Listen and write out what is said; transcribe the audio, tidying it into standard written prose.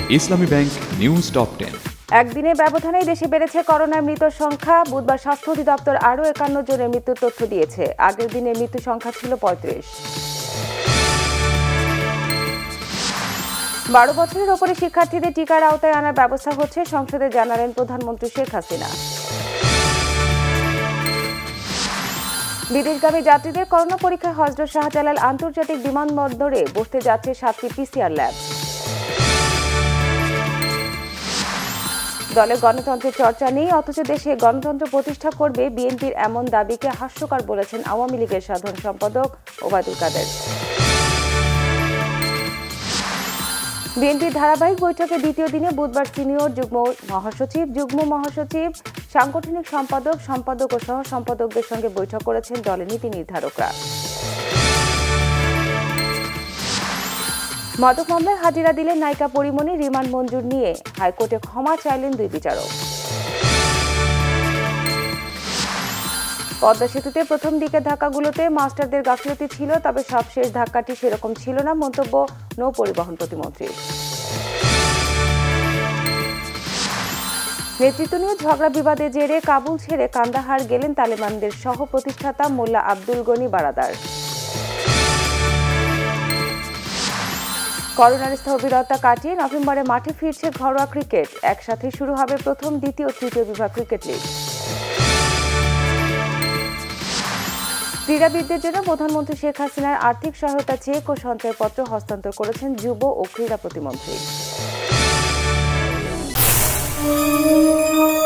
ইসলামী bank news top 10। একদিনের ব্যবধানেই দেশে বেড়েছে করোনার মৃত সংখ্যা। বুধবার স্বাস্থ্য অধিদপ্তর আরও 51 জনের মৃত্যুর তথ্য দিয়েছে। আগের দিনের মৃত্যু সংখ্যা ছিল 35। 12 বছরের ওপরে শিক্ষার্থীদের টিকার আওতায় আনার ব্যবস্থা হচ্ছে, সংসদে জানালেন প্রধানমন্ত্রী শেখ হাসিনা। বিদেশগামী যাত্রীদের করোনা পরীক্ষায় হযরত শাহজালাল আন্তর্জাতিক বিমানবন্দরে বসতে যাচ্ছে 7টি পিসিআর ল্যাব। দলে গণতন্ত্রের চর্চা নেই, অথচ দেশে গণতন্ত্র প্রতিষ্ঠা করবে বিএনপির এমন দাবিকে হাস্যকর বলেছেন আওয়ামী লীগের সাধারণ সম্পাদক ওবায়দুল কাদের। বিএনপির ধারাবাহিক বৈঠকের দ্বিতীয় দিনে বুধবার সিনিয়র যুগ্ম মহাসচিব, সাংগঠনিক সম্পাদক ও সহ সম্পাদকদের সঙ্গে বৈঠক করেছেন দলের নীতি নির্ধারকরা। মাদক মামলায় হাজিরা দিলেন নায়িকা পরিমণি, রিমান্ড মঞ্জুর নিয়ে হাইকোর্টে ক্ষমা চাইলেন 2 বিচারক। পদ্মা সেতুতে প্রথম দিকের ধাক্কাগুলোতে মাস্টারদের গাফিলতি ছিল, তবে সবশেষ ধাক্কাটি সেরকম ছিল না, মন্তব্য নৌ পরিবহন প্রতিমন্ত্রী। নেতৃত্ব নিয়ে ঝগড়া বিবাদের জেরে কাবুল ছেড়ে কান্দাহার গেলেন তালেবানদের সহ প্রতিষ্ঠাতা মোল্লা আব্দুল গনি বারাদার। করোনার স্থবিরতা কাটিয়ে নভেম্বরে মাঠে ফিরছে ঘরোয়া ক্রিকেট। একসাথে শুরু হবে প্রথম, দ্বিতীয় ও তৃতীয় বিভাগ ক্রিকেট লিগ। ক্রীড়াবিদদের জন্য প্রধানমন্ত্রী শেখ হাসিনার আর্থিক সহায়তা চেক ও সঞ্চয়পত্র হস্তান্তর করেছেন যুব ও ক্রীড়া প্রতিমন্ত্রী।